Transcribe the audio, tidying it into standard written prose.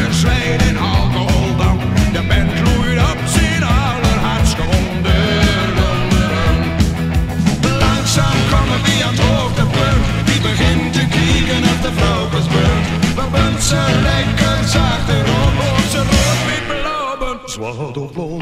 en zweet en alcohol dan. De band gloeit op zijn allerhardst onderen. Langzaam komen we aan het hoogtepunt. Die begint te kijken op de vrouwensbeurt. We bent ze lekker zacht erop, ze rood met beloven. Zwart op